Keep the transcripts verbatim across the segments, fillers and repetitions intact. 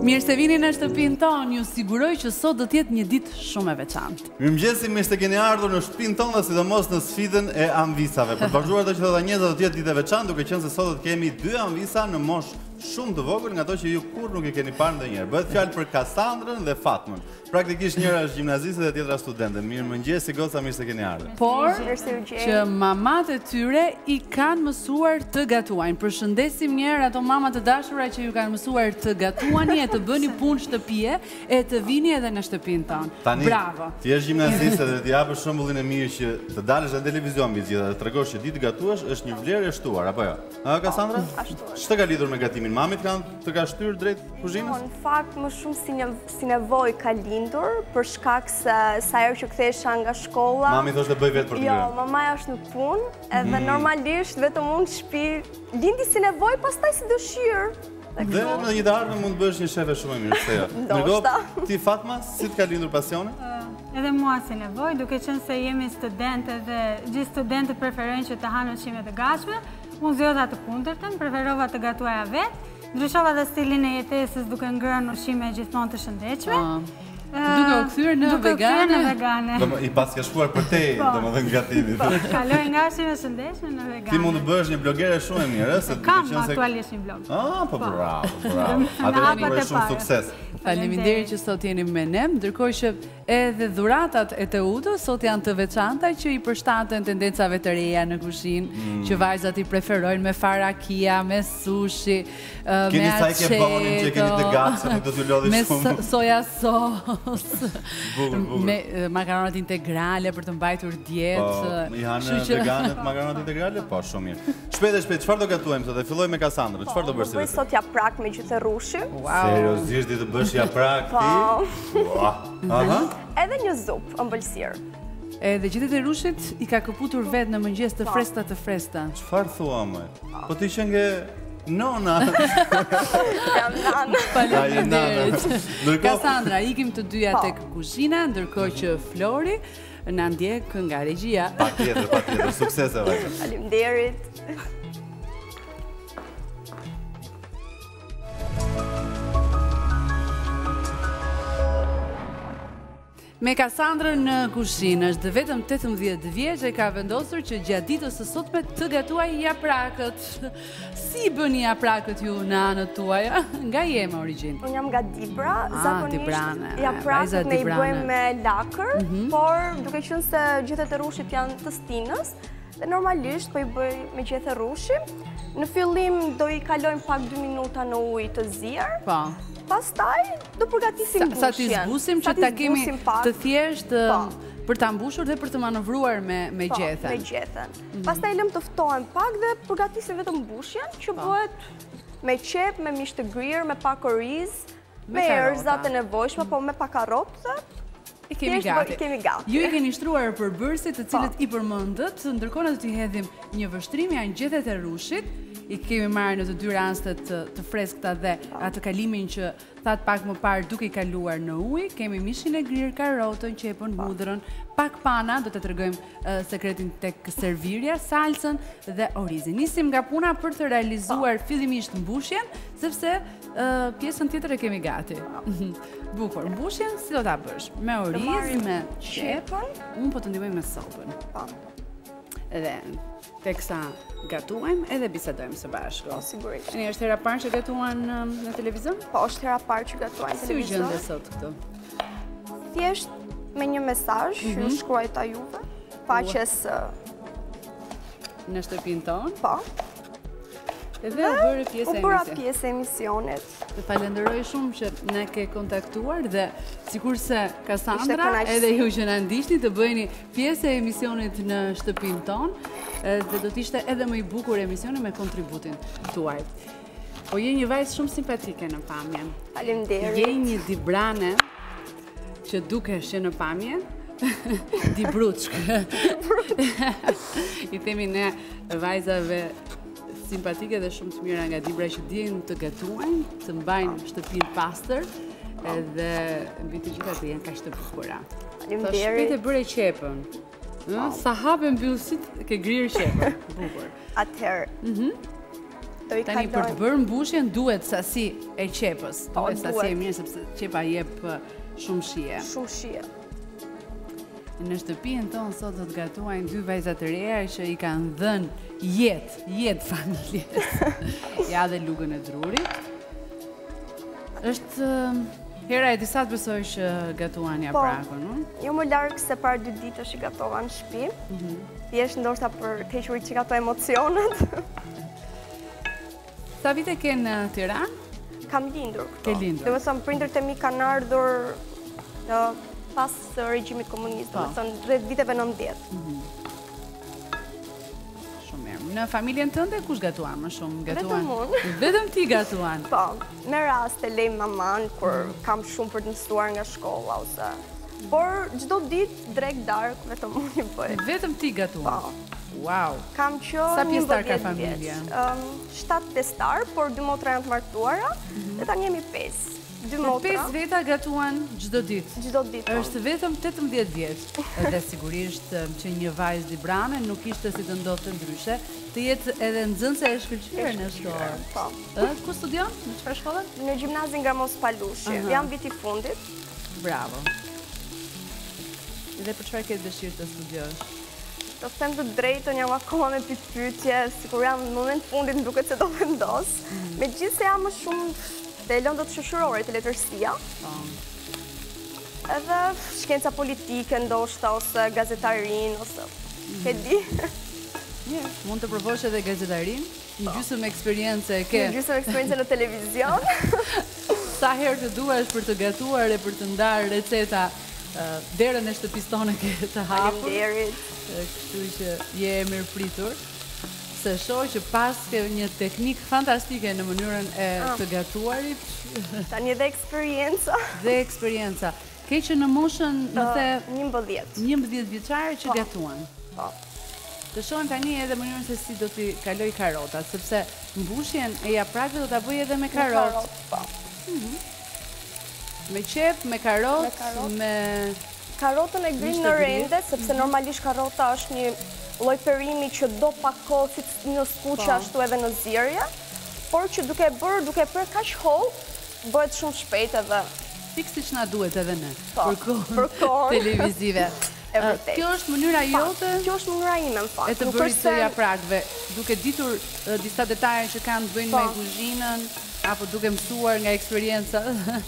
Mirë se vini në shtëpinë tonë, ju siguroj që sot do të jetë një ditë shumë e veçantë. Mirëmëngjesi, mirë se keni ardhur në shtëpinë tonë dhe sidomos në sfidën e anvisave. Për vazhduar të që thotë Anjeza do të jetë ditë e veçantë, duke qenë se sot do të kemi dy anvisa në moshë shumë të vogël nga ato që ju kur nuk e keni parë ndonjëherë. Bëhet fjalë për Kasandrën dhe Fatmën. Praktikisht njëra është gjimnaziste dhe tjetra studente. Mirëmëngjesi goca, mirë se keni ardhur. Por që mamat e tyre i kanë mësuar të gatuajnë. Përshëndesim njëherë ato mama të dashura që ju kanë mësuar të gatuani e të bëni punë shtëpie e të vini edhe në shtëpinë tonë. Tani, bravo. Ti je gjimnaziste dhe ti japësh shembullin e mirë që të dalësh në televizion mbi gjithë dhe të tregosh që di të gatuash është një vlerë e shtuar, apo jo? Ha, Kasandra? Ashtu është. Ç'të ka lidhur me gatimin? Mamit kanë të ka shtyr drejt kuzhinës? Në fakt më shumë si, ne, si nevojë ka lindur për shkak se sa herë që kthehesha nga shkolla. Mami thoshte bëj vetë për të Jo, ngrënë. mamaja është në punë, edhe mm. normalisht vetëm unë në shtëpi lindi si nevojë, pastaj si dëshirë. Dhe në një të ardhmen mund të bësh një shefe shumë e mirë, se jo. Ndoshta. Ti Fatma, si të ka lindur pasioni? Edhe mua si nevojë, duke qenë se jemi studentë dhe gjithë studentët preferojnë që të hanë ushqime të gatshme, unë zgjodha të kundërtën, preferova të gatuaja vetë. Ndryshova dhe stilin e jetesës duke ngrënë ushqime gjithmonë të shëndetshme. Duke u kthyer në vegane. vegane. I pas ka shkuar për te, domethënë gatimit. Kaloj nga ushqime të shëndetshme në vegane. Ti mund të bësh një blogere shumë e mirë, se Kam aktualisht një blog. Ah, po bravo, bravo. Atë do të shumë sukses. Faleminderit që sot jeni me ne, ndërkohë që edhe dhuratat e Teutës sot janë të veçanta që i përshtaten tendencave të reja në kuzhinë, që vajzat i preferojnë me farakia, me sushi, me Keni sa i ke bonin që keni të gatshëm, do t'ju lodhi shumë. Me soja sos, me makaronat integrale për të mbajtur dietë. I hanë veganët makaronat integrale? Po, shumë mirë. Shpejt e shpejt, çfarë do gatuajmë sot? E filloj me Kasandrën. Çfarë do bësh? Bëj sot japrak me gjytherrushi. Seriozisht ti të bësh japrak ti? Aha. Edhe një zupë ëmbëlsirë. Edhe gjithet e rushit i ka këputur vetë në mëngjes të fresta të fresta. Çfarë thua më? Po ti që nge nona. Jam nanë. Faleminderit. Kasandra, ikim të dyja tek kuzhina, ndërkohë që Flori na ndjek nga regjia. Patjetër, patjetër, suksese vajza. Faleminderit. Me Kasandrën në kuzhinë është dhe vetëm tetëmbëdhjetë vjeç e ka vendosur që gjatë ditës së sotme të gatuaj japrakët. Si bëni japrakët ju në anët tuaja? Nga je me origjinë? Unë jam nga Dibra, zakonisht japrakët ne i bëjmë me lakër, por duke qenë se gjethet e rrushit janë të stinës, dhe normalisht po i bëj me gjethet e rrushit. Në fillim do i kalojmë pak dy minuta në ujë të zier. Po. Pastaj do përgatisim bushjen. Sa t'i zbusim që ta kemi të thjesht për ta mbushur dhe për të manovruar me gjethen. Me gjethen. Pastaj lëm të ftohen pak dhe përgatisim vetëm bushjen, që bëhet me qep, me mish të grirë, me pak oriz, me erëzat e nevojshme, po me pak karrotë. I kemi gati. Ju i keni shtruar përbërësit të cilët i përmendët, ndërkohë ne do t'i hedhim një vështrim janë gjethet e rushit. I kemi marrë në të dy rastet të freskëta dhe atë kalimin që thatë pak më parë duke i kaluar në ujë. Kemi mishin e grirë, karotën, qepën, hudrën, pak pana, do të tregojmë sekretin tek servirja, salsën dhe orizin. Nisim nga puna për të realizuar fillimisht mbushjen, sepse pjesën tjetër e kemi gati. Bukur, mbushjen si do ta bësh? Me oriz, me qepën, unë po të ndihmoj me sopën. Edhe teksa gatuajmë edhe bisedojmë së bashku. Po, sigurisht. Tani është hera parë që gatuan në televizion? Po, është hera parë që gatuan në televizion. Si u gjende sot këtu? Thjesht me një mesazh që shkruaj ta juve, faqes në shtëpinë tonë. Po. Edhe u bëre pjesë e emisionit. U bëra pjesë e emisionit. Të falenderoj shumë që ne ke kontaktuar dhe sikurse Kasandra edhe ju që na ndiqni të bëheni pjesë e emisionit në shtëpinë tonë dhe do të ishte edhe më i bukur emisioni me kontributin tuaj. Po je një vajzë shumë simpatike në pamje. Faleminderit. Je një dibrane që dukesh që në pamje dibruçk. I themi ne vajzave simpatike dhe shumë të mira nga Dibra që dinë të gatuajnë, të mbajnë shtëpinë pastër edhe mbi të gjitha të jenë kaq të bukura. Faleminderit. Shpejt e bëre qepën. Sa hape mbyllësit ke grirë qepën. Bukur. Atëherë. Tani për të bërë mbushjen duhet sasi e qepës. Duhet sasi e mirë sepse qepa jep shumë shije. Shumë shije. Në shtëpinë tonë sot do të gatuajnë dy vajza të reja që i kanë dhënë jetë, jetë familjes. Ja dhe lugën e drurit. Është hera e disa të besoj që gatuan ja prakën, no? Jo më largë se para dy ditësh i gatova në shtëpi. Thjesht ndoshta për të hequr çika ato emocionet. Sa vite ke në Tiranë? Kam lindur këto. Ke lindur. Dhe më thëmë, prindërit e mi kanë ardhur pas regjimit komunist, dhe më thënë, rreth viteve nëntëdhjetë. Shumë mirë. Në familjen tënde, kush gatuan më shumë? Vetëm unë. Vetëm ti gatuan? Po, me rast e lej maman, kur kam shumë për të mësuar nga shkolla, ose... Por, gjdo ditë, drek dark, vetëm unë i bëj. Vetëm ti gatuan? Po. Wow. Kam që Sa pjestar ka familja? shtatë pjestar, por dy motra janë të martuara, dhe tani jemi pesë. Dy motra. pesë veta gatuan çdo ditë. Çdo ditë. Është vetëm tetëmbëdhjetë vjeç. Dhe sigurisht që një vajzë librane nuk ishte si të ndodhte ndryshe, të jetë edhe nxënëse e shkëlqyer në shkollë. Po. Ë, ku studion? Në çfarë shkolle? Në gjimnazin Gramos Palushi. Jam viti fundit. Bravo. Dhe për çfarë ke dëshirë të studiosh? Të them të drejtën, jam akoma me pyetje, sikur jam në moment fundit, më duket se do vendos. Megjithëse jam më shumë te lëndët shoqërore, te letërsia. Edhe shkenca politike ndoshta, ose gazetarin, ose ke di. Mirë, mund të provosh edhe gazetarin? Një gjysmë eksperiencë e ke. Një gjysmë eksperiencë në televizion. Sa herë të duash për të gatuar e për të ndarë receta derën e shtëpisë tonë ke të hapur. Faleminderit. Kështu që je e mirë pritur. Se shoh që pas ke një teknik fantastike në mënyrën e të gatuarit. Tani edhe eksperienca. Dhe eksperienca. Ke që në moshën në the njëmbëdhjetë. njëmbëdhjetë vjeçare që gatuan. Po. Të shohim tani edhe mënyrën se si do t'i kaloj karotat, sepse mbushjen e japrakëve do ta bëj edhe me karotë. Po. Me qep, me karotë, me... Karotën e grim në rende, sepse normalisht karota është një lloj perimi që do pak kohë si në skuqe ashtu edhe në zierje, por që duke bërë, duke bërë kaq holl, bëhet shumë shpejt edhe. Pikë siç na duhet edhe ne, për kohën televizive. Kjo është mënyra jote? Kjo është mënyra ime, në fakt. E të bërit të japrakëve, duke ditur disa detaje që kanë të bëjnë me kuzhinën, apo duke mësuar nga eksperienca.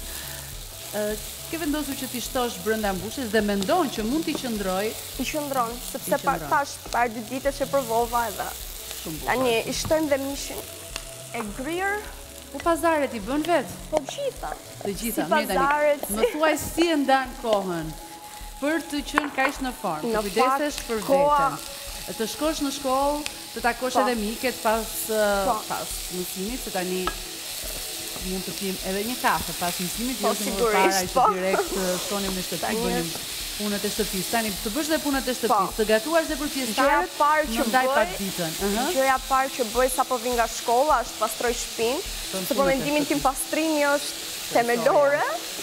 Ke vendosur që t'i shtosh brenda mbushjes dhe mendon që mund t'i qëndroj? T'i qëndron, sepse tash par dy ditësh e provova edhe. Tani i shtojmë dhe mishin e grirë. Po pazaret i bën vetë? Po gjitha. Të gjitha, mirë tani. Më thuaj si e ndan kohën për të qenë kaq në formë, të kujdesesh për veten. Të shkosh në shkollë, të takosh edhe miket pas pas mësimit, se tani mund të pim edhe një kafe pas mësimit, jo që më para që direkt shkonim në shtëpi, bënim punët e shtëpisë. Tani, të bësh dhe punët e shtëpisë, të gatuash dhe për pjesëtarët, më ndaj pak ditën. Gjëja parë që bëj sa po vi nga shkolla është pastroj shtëpinë, se për mendimin tim pastrimi është themelore.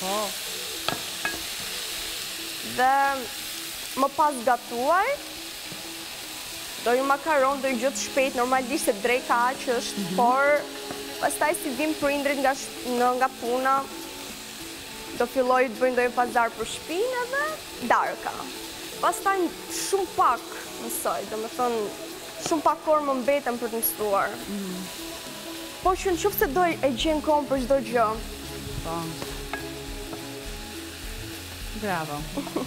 Dhe më pas gatuaj, doj makaron, doj gjë të shpejt, normalisht se drejka aq është, por pastaj si vim prindrit nga puna, do filloj të bëjnë dojë pazar për shpinë edhe darka. Pastaj shumë pak mësoj, dhe me thonë, shumë pak orë më mbetëm për të mësuar. Po që në qëfë se doj e gjenë kohën për çdo gjë. Po. Bravo.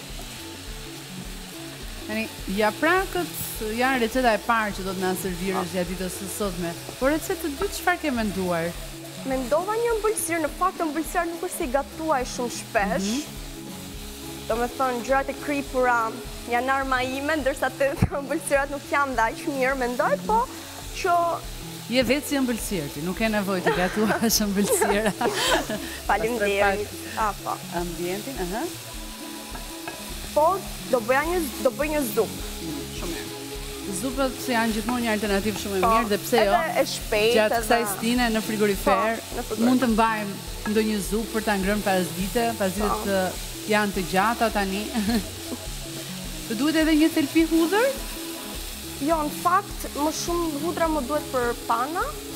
Japrakët janë receta e parë që do të na servirësh gjatë ditës së sotme. Por recetë të dytë çfarë ke menduar? Mendova një ëmbëlsirë, në fakt ëmbëlsira nuk është se gatuaj shumë shpesh. Do me thonë, gjërat e kripura janë arma ime, ndërsa të ëmbëlsirat nuk jam dhe aq mirë, mendoj, po që... Je vetë si ëmbëlsirë ti, nuk e nevojë të gatuash ëmbëlsira. Faleminderit. Ah, po. Ambientin, aha. Po, do bëj një zupë. Shumë mirë. Zupët janë gjithmonë një alternativë shumë e mirë, dhe pse jo? Edhe e shpejt. Gjatë kësaj stine në frigorifer, mund të mbajmë ndonjë zupë për ta ngrënë pas dite, pas ditët janë të gjata tani. Të duhet edhe një thelpi hudhër? Jo, në fakt, më shumë hudra më duhet për pana,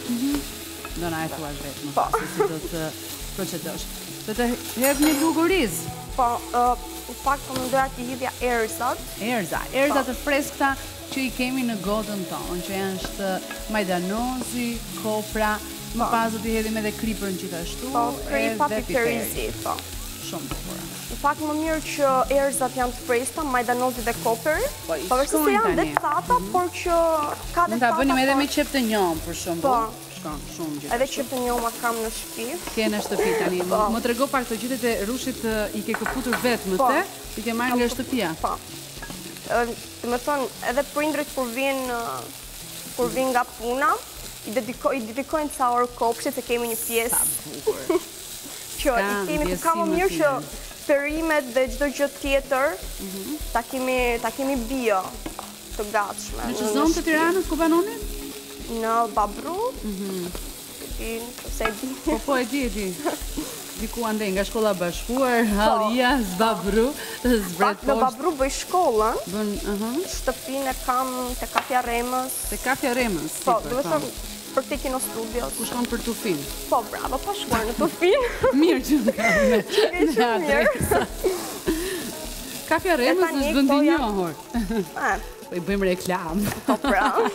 Do na e thuash vetë më pas, se si do të procedosh. Do të hedh një luguriz. Po, në fakt po mendoja të hidhja erzat. Erza, erza të freskëta që i kemi në godën tonë, që janë shtë majdanozi, kopra, më pas do t'i hedhim edhe kripërn gjithashtu. Po, krip pa piperizi, po. Shumë bukura. Në fakt më mirë që erzat janë të freskëta, majdanozi dhe kopër, pavarësisht se janë dhe thata, por që ka dhe thata. Mund ta bënim edhe me qep të njom, për shumë. Po. Shumë gjithashtu. Edhe qep të njoma kam në shtëpi. Ke në shtëpi tani. Më trego pak të gjithet e rushit i ke këputur vetë më te, i ke marrë nga shtëpia. Po. Të më thonë, edhe prindrit kur vinë kur vinë nga puna, i dedikojnë ca orë kopshit se kemi një pjesë. Sa bukur. Që i kemi ku ka më mirë që perimet dhe çdo gjë tjetër ta kemi bio të gatshme. Në që zonë të Tiranës ku banonin? Në Babru. Se e di. Po po e di, e di. Diku andej nga shkolla bashkuar, Hallia, Zbabru, zbret Në Babru bëj shkollën, Bën, shtëpinë e kam te Kafja Remës. Te Kafja Remës? Po, duhet thëmë për te kino studios. Ku shkon për Tufin? Po, bravo, pa shkuar në Tufin. Mirë që në kam me. Që ke që mirë. Kafja Remës është vëndi njohur. Po i bëjmë reklam. Po, bravo.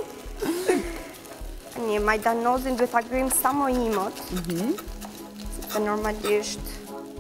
Një majdanozin duhet ta grim sa më imët. Se normalisht.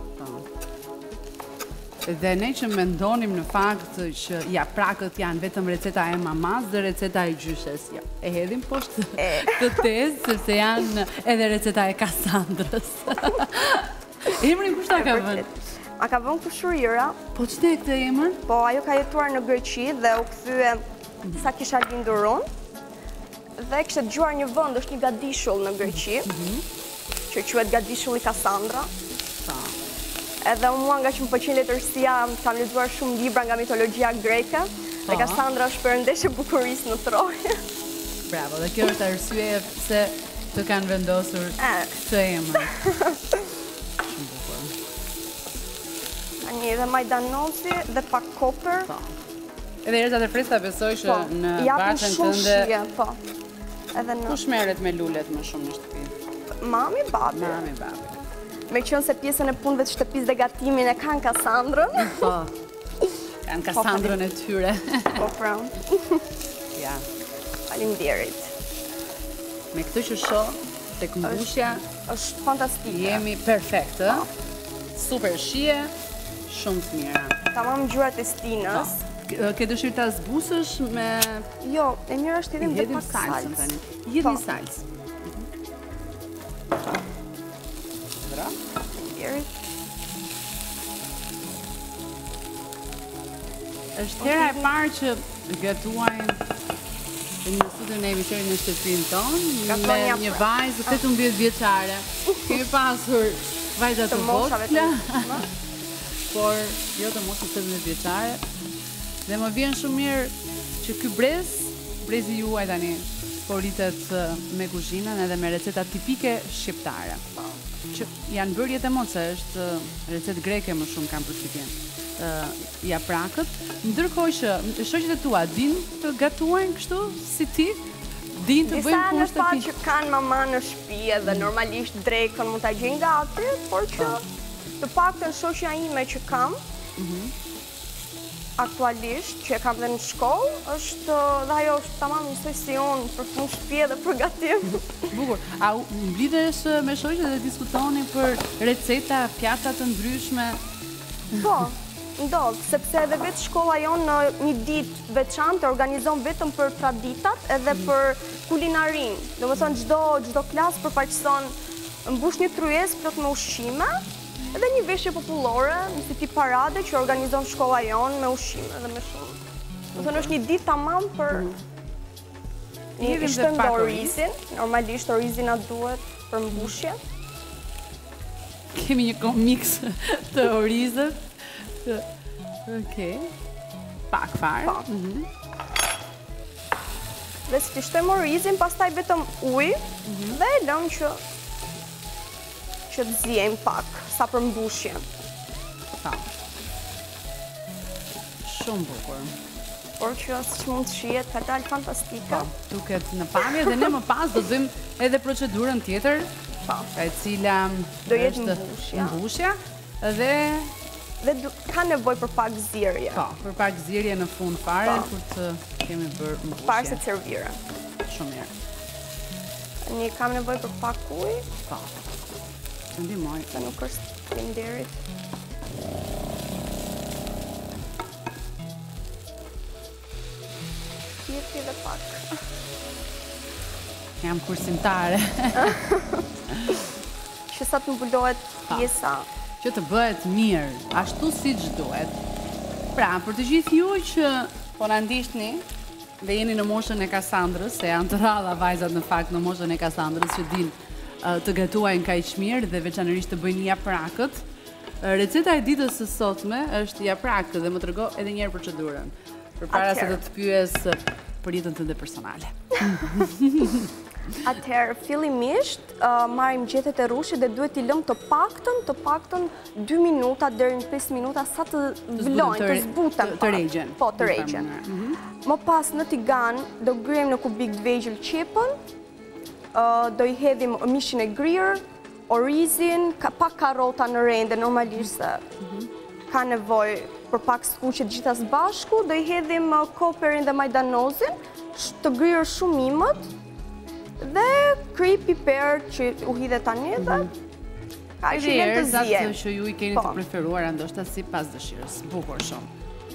Dhe ne që mendonim në fakt që ja prakët janë vetëm receta e mamas dhe receta e gjyshes. Ja, e hedhim poshtë të tezë, sepse janë edhe receta e Kasandrës. Emrin kushta ka vënë? A ka vënë Kushurira. Po qëte e këtë emër? Po, ajo ka jetuar në Greqi dhe u kthye sa kisha lindur unë. Dhe kishte dëgjuar një vend, është një gadishull në Greqi, që quhet Gadishulli Kasandra. Edhe mua nga që më pëlqen letërsia, kam lexuar shumë libra nga mitologjia greke, dhe Kasandra është perëndeshë e bukurisë në Trojë. Bravo, dhe kjo është arsye pse të kanë vendosur këtë emër. Shumë bukur. Tani edhe majdanozi dhe pak kopër. Edhe erzat e freskëta besoj që në bashën tënde. Po. Edhe në Kush merret me lulet më shumë në shtëpi? Mami, babi. Mami, babi. Me qënë se pjesën e punëve të shtëpisë dhe gatimin e kanë Kasandrën. Po. Kanë Kasandrën e tyre. Po, pra. Ja. Faleminderit. Me këtë që shoh tek mbushja është fantastike. Jemi perfekt, ë? Super shije, shumë të mira. Tamam ngjyrat e stinës. Ke dëshirë ta zbusësh me Jo, e mirë është edhe me pak salsën tani. Hidhni salsë. Bra. Është hera e parë që gatuajnë në studion e emisionin në shtëpinë tonë me një vajzë tetëmbëdhjetë vjeçare. Kemi pasur vajza të vogla, por jo të moshës tetëmbëdhjetë vjeçare. Dhe më vjen shumë mirë që ky brez, brezi juaj tani, po rritet me kuzhinën edhe me receta tipike shqiptare. Që janë bërjet e mos, është recetë greke më shumë kanë përshtypjen. Ja prakët, ndërkohë që shoqet e tua din të gatuajnë kështu si ti, din të bëjnë punë shtëpi. Disa në fakt që kanë mama në shtëpi edhe normalisht drekën mund ta gjejnë gati, por që të paktën shoqja ime që kam, aktualisht, që e kam dhe në shkollë, është dhe ajo është tamam njësoj si unë për punë shtëpi edhe për gatim. Bukur, a mblidhesh me shoqet dhe diskutoni për receta, pjata të ndryshme? Po, ndodh, sepse edhe vetë shkolla jonë në një ditë veçantë organizon vetëm për traditat edhe për kulinarin. Do më thonë çdo klasë përfaqëson mbush një tryezë plot me ushqime, edhe një veshje popullore, në si tip parade që organizon shkolla jonë me ushqime dhe me shumë. Do thënë është një ditë tamam për një shtëndë orizin. Normalisht orizin na duhet për mbushje. Kemi një komiks të orizët. Okej. Pak farë. Dhe si të shtojmë orizin, pastaj vetëm ujë dhe e lëmë që që të zjejmë pak, sa për mbushje. Pa. Shumë bukur. por që si që mund të shihet ka dalë fantastike. Duket në pamje dhe ne më pas do të bëjmë edhe procedurën tjetër, e cila do jetë mbushja dhe dhe ka nevoj për pak zirje. Po, për pak zirje në fund fare, kur të kemi bërë mbushje. Parë se të servire. Shumë mirë. Një kam nevoj për pak uj. Po. Ndihmoj. Se nuk është faleminderit. Jepi dhe pak. Jam kursimtare. Që sa të mbullohet pjesa. Që të bëhet mirë, ashtu si që duhet. Pra, për të gjithë ju që po në ndishtni dhe jeni në moshën e Kasandrës, se janë të ralla vajzat në fakt në moshën e Kasandrës që din të gatuajnë kaq mirë dhe veçanërisht të bëjnë japrakët. Receta e ditës së sotme është japrakët dhe më trego edhe një herë procedurën. Përpara se të të pyes për jetën tënde personale. Atëherë, fillimisht, marrim gjethet e rushit dhe duhet t'i lëmë të paktën, të paktën dy minuta deri në pesë minuta sa të vlojnë, të zbuten. Të regjen. Po, të regjen. Më pas në tigan, do gryem në kubik të vegjël qepën, do i hedhim mishin e grirë, orizin, pak karota në rende, normalisht se ka nevoj për pak skuqe gjitha së bashku, do i hedhim koperin dhe majdanozin, të grirë shumimët, dhe kry piper që u hidhe tani dhe ka i shilem të zje. Dhe që ju i keni të preferuar, ndoshta si pas dëshirës. Bukur shumë.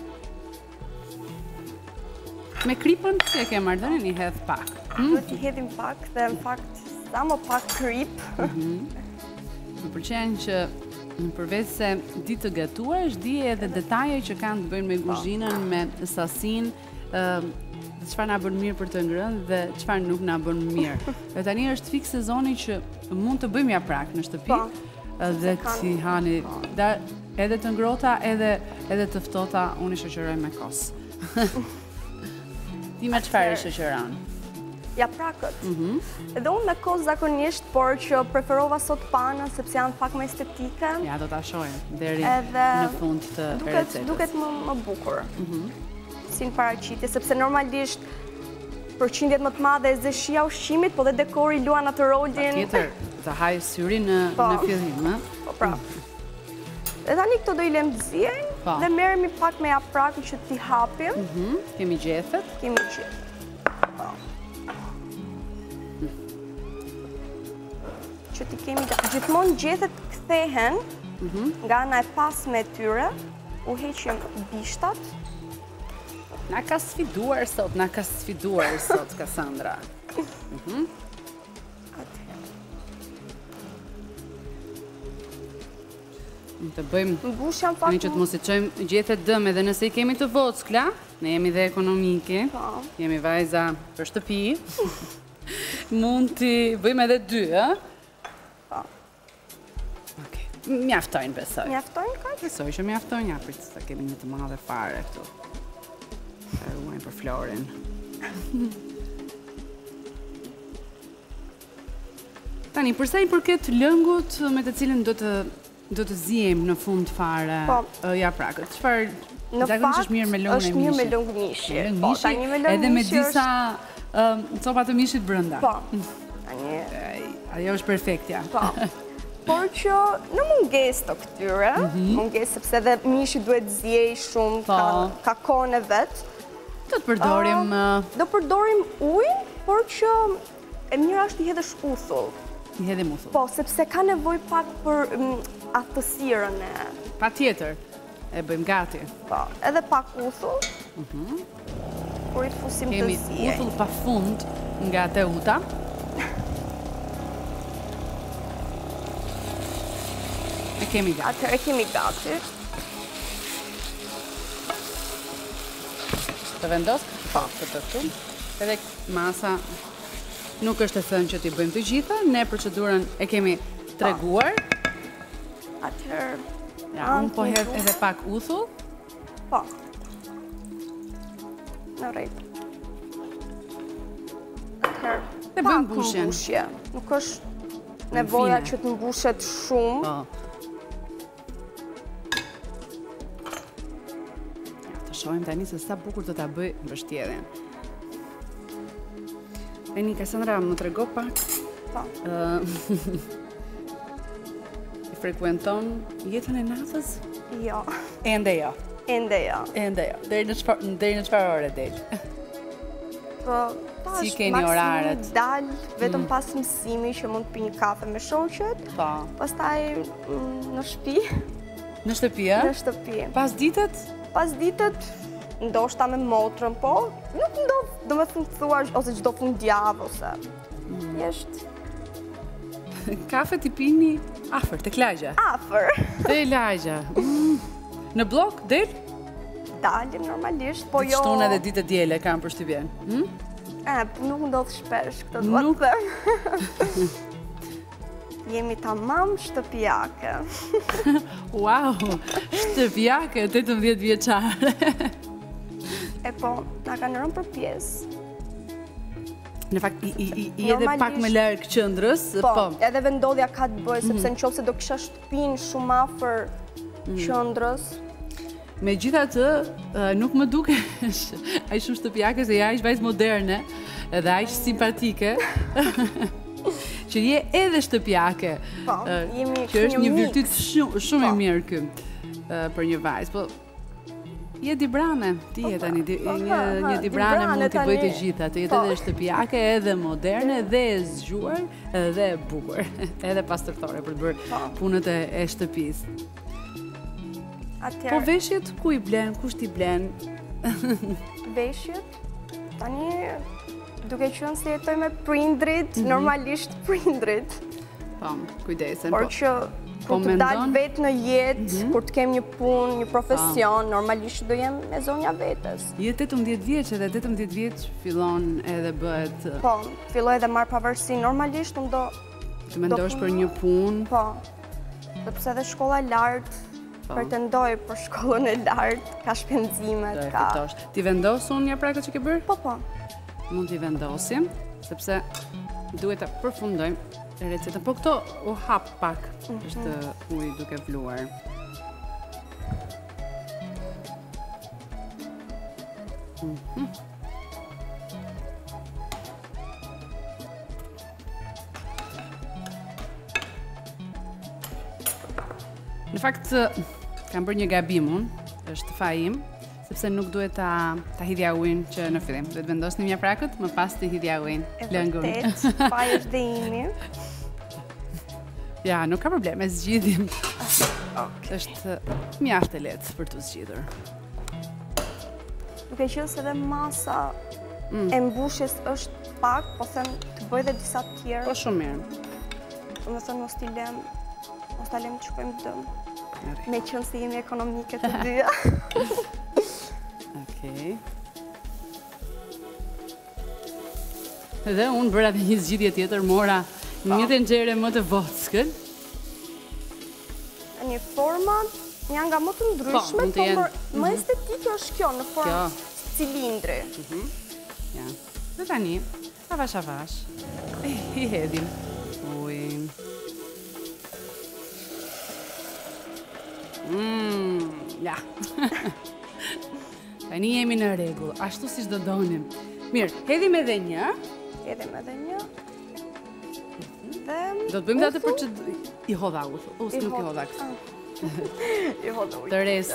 Me kripën, si e ke mardhënë, një hedh pak. Duhet t'i hedhim pak dhe në fakt sa më pak krip. Më përqenë që përveç se di të gatuash, di edhe detaje që kanë të bëjnë me kuzhinën, me sasin, çfarë na bën mirë për të ngrënë dhe çfarë nuk na bën mirë. Dhe tani është fik sezoni që mund të bëjmë japrak në shtëpi dhe ti hani edhe të ngrota edhe edhe të ftohta, unë i shoqëroj me kos. Ti me çfarë shoqëron? Japrakët. Edhe unë me kos zakonisht, por që preferova sot panën sepse janë pak më estetike. Ja, do ta shohim deri në fund të recetës. Duket më bukur. Si në paraqitje, sepse normalisht përqindjet më të madhe e zeshia ushqimit, po dhe dekori luan atë rolin. Pa tjetër, të hajë syri në fillim, e? Po, pra. Dhe tani këto do i lem të zjenjë dhe merremi pak me japrakë që t'i hapim. Kemi gjethet? Kemi gjethet. Që t'i kemi gjithmonë gjethet kthehen nga ana e pasme e tyre, u heqim bishtat. Na ka sfiduar sot, na ka sfiduar sot, Kasandra. Në të bëjmë, në që të mos i qojmë gjethet dëmë, edhe nëse i kemi të vockla, ne jemi dhe ekonomike, jemi vajza për shtëpi, mund t'i bëjmë edhe dy, e? Mjaftojnë, besoj. Mjaftojnë, ka? Besoj që mjaftojnë, ja, për të sa kemi një të madhe fare këtu. E ruajnë për Florin. Tani, përsa i përket lëngut me të cilën do të do të zijem në fund fare japrakët. Çfarë zakonisht është mirë me lëngun e mishit? Është mirë me lëngun mishi. Po, tani me lëngun edhe me disa copa të mishit brenda. Po. Tani ajo është perfektja. Po. Por që në mungesë të këtyre, mungesë sepse edhe mishi duhet zjej shumë, ka kohën e vet. Do të përdorim do përdorim ujë, por që e mirë është i hedhësh uthull. I hedhim uthull. Po, sepse ka nevojë pak për aftësirën e. Patjetër. E bëjmë gati. Po, edhe pak uthull. Kur i fusim të zjej. Kemi uthull pafund nga Teuta. E kemi gati. Atëherë e kemi gati. Të vendos? Po, të të të. Edhe masa nuk është e thënë që t'i bëjmë të gjitha, ne procedurën e kemi treguar. Atëherë... Ja, unë po hedh edhe pak uthull. Po. Në rejtë. Atëherë, pak mbushje. Nuk është nevoja që të mbushet shumë. shohim tani se sa bukur do ta bëj mbështjelljen. Tani Kassandra më trego pak. Po. I frekuenton jetën e natës? Jo. Ende jo. Ende jo. Ende jo. Deri në çfarë deri në çfarë ore del? Po, si keni oraret? Dal vetëm pas mësimit që mund të pi një kafe me shoqet. Po. Pastaj në shtëpi. Në shtëpi, a? Në shtëpi. Pas ditët? Pas ditët, ndoshta me motrën, po, nuk ndodh, do me thënë thuash, ose çdo fundjavë, ose jeshtë. Kafe t'i pini afër, tek lagja? Afër. Te lagja. Në blok, del? Dalim normalisht, po jo... Shtun edhe ditë djele, kam përshtypjen. E, nuk ndodh shpesh, këtë duhet të them. Jemi tamam shtëpiake. Wow, shtëpiake, tetëmbëdhjetë vjeçare. E po, na kanë rënë për pjesë. Në fakt, i edhe pak më larg qendrës, po. Edhe vendodhja ka të bëjë, sepse nëse do kisha shtëpinë shumë afër qendrës. Megjithatë, nuk më dukesh aq shumë shtëpiake, se je aq vajzë moderne, edhe aq simpatike. Që je edhe shtëpiake. Po, jemi që është një virtyt shumë e mirë ky për një vajzë. Po, je dibrane, ti je tani, një dibrane mund t'i bëj të gjitha, të jetë edhe shtëpiake, edhe moderne, edhe e zgjuar, edhe e bukur, edhe pastërtore për të bërë punët e shtëpisë. Po veshjet, ku i blen, kush t'i blen? Veshjet, tani... duke qenë se jetoj me prindrit, normalisht prindrit. Po, kujdesen. Por që kur të dalë vetë në jetë, kur të kem një punë, një profesion, normalisht do jem me zonja vetës. Je tetëmbëdhjetë vjeç edhe tetëmbëdhjetë vjeç fillon edhe bëhet... Po, filloj edhe marr pavarësi. Normalisht unë do... Të mendosh për një punë? Po, sepse edhe shkolla e lartë, pretendoj për shkollën e lartë, ka shpenzimet, ka... Ti vendosun një prakët që ke bërë? Po, po. Mund t'i vendosim, sepse duhet të përfundojmë recetën. Po këto u hap pak, është uji duke vluar. Në fakt, kam bërë një gabim unë, është faji im, sepse nuk duhet ta hidhja ujin që në fillim. Duhet vendosni një prakët, më pas të hidhja ujin, lëngun. E vërtet, faji është dhe imi. Ja, nuk ka problem, e zgjidhim. është mjaft e lehtë për të zgjidhur. Duke qenë se dhe masa e mbushjes është pak, po them të bëj dhe disa të tjerë. Po shumë mirë. Do të thënë mos t'i lëm, mos ta lëm të shkojmë dëm. Me qenë se jemi ekonomike të dyja. Okej. Edhe unë bëra dhe një zgjidhje tjetër, mora një tenxhere më të vockël. Një format janë nga më të ndryshme, por më estetike është kjo në formë cilindri. Ja. Dhe tani, avash avash, i hedhim ujin. Mmm, ja. Tani jemi në rregull, ashtu siç do donim. Mirë, hedhim edhe një. Hedhim edhe një. Do të bëjmë atë për që i hodha u, ose nuk i hodha kështu. I hodha u. Të resë.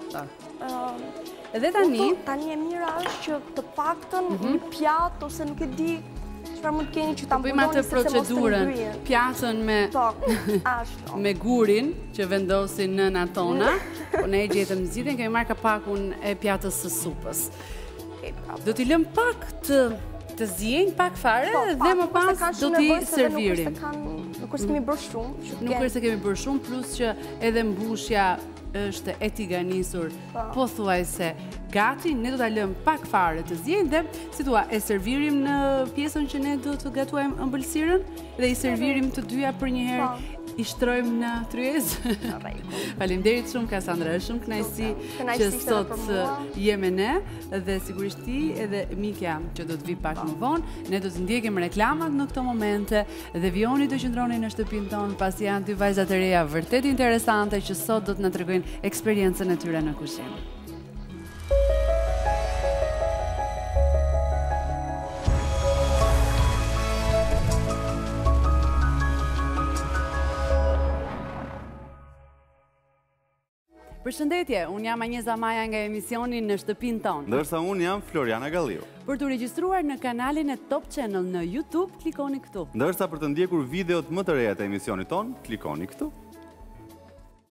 Edhe tani... Tani e mira është që të paktën një pjatë, ose nuk e di çfarë mund të keni që ta mbuloni sepse mos të ngryhen. Pjatën me me gurin që vendosin nëna tona, po ne e gjetëm zgjidhjen, kemi marrë kapakun e pjatës së supës. Do t'i lëm pak të të zjenj pak fare dhe më pas do t'i servirim. Nuk është kemi bërë shumë. Nuk është kemi bërë shumë, plus që edhe mbushja është e tiganisur pothuajse gati, ne do t'a lëm pak fare të zjenj dhe, si thua, e servirim në pjesën që ne do të gatuajmë ëmbëlsirën dhe i servirim të dyja për një herë. I shtrojmë në tryez. Faleminderit shumë, Kassandra, është shumë kënaqësi që sot je me ne dhe sigurisht ti edhe Mikja që do të vi pak më vonë. Ne do të ndjekim reklamat në këto momente dhe vijoni të qëndroni në shtëpinë tonë, pasi janë dy vajza të reja vërtet interesante që sot do të na tregojnë eksperiencën e tyre në kuzhinë. Përshëndetje, unë jam Anjeza Maja nga emisioni Në shtëpinë tonë. Ndërsa unë jam Floriana Galliu. Për të regjistruar në kanalin e Top Channel në YouTube, klikoni këtu. Ndërsa për të ndjekur videot më të reja të emisionit tonë, klikoni këtu.